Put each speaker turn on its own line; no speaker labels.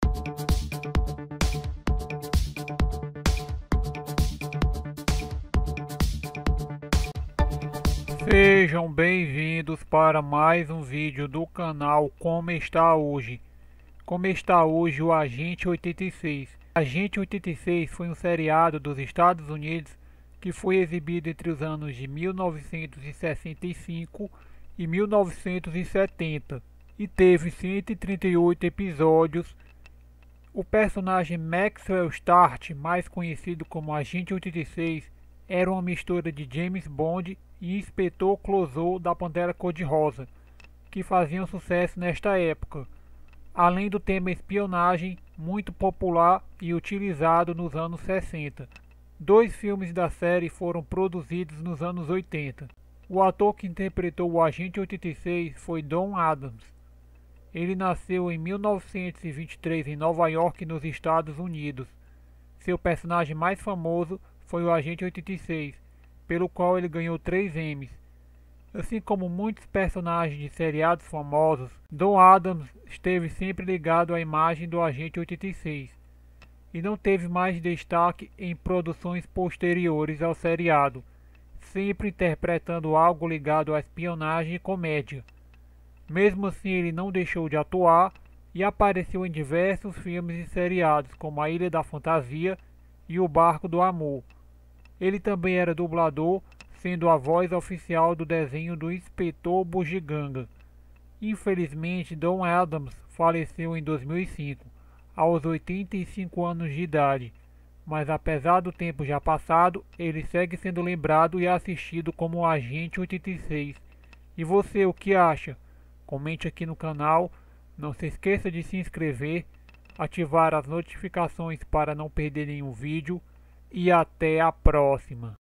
Sejam bem-vindos para mais um vídeo do canal Como Está Hoje. Como está hoje o Agente 86. Agente 86 foi um seriado dos Estados Unidos que foi exibido entre os anos de 1965 e 1970 e teve 138 episódios. O personagem Maxwell Start, mais conhecido como Agente 86, era uma mistura de James Bond e Inspetor Clouseau da Pantera Cor-de-Rosa, que faziam sucesso nesta época, além do tema espionagem, muito popular e utilizado nos anos 60. Dois filmes da série foram produzidos nos anos 80. O ator que interpretou o Agente 86 foi Don Adams. Ele nasceu em 1923 em Nova York, nos Estados Unidos. Seu personagem mais famoso foi o Agente 86, pelo qual ele ganhou 3 Emmys. Assim como muitos personagens de seriados famosos, Don Adams esteve sempre ligado à imagem do Agente 86 e não teve mais destaque em produções posteriores ao seriado, sempre interpretando algo ligado à espionagem e comédia. Mesmo assim, ele não deixou de atuar e apareceu em diversos filmes e seriados, como A Ilha da Fantasia e O Barco do Amor. Ele também era dublador, sendo a voz oficial do desenho do Inspetor Bugiganga. Infelizmente, Don Adams faleceu em 2005, aos 85 anos de idade, mas apesar do tempo já passado, ele segue sendo lembrado e assistido como o Agente 86. E você, o que acha? Comente aqui no canal, não se esqueça de se inscrever, ativar as notificações para não perder nenhum vídeo e até a próxima.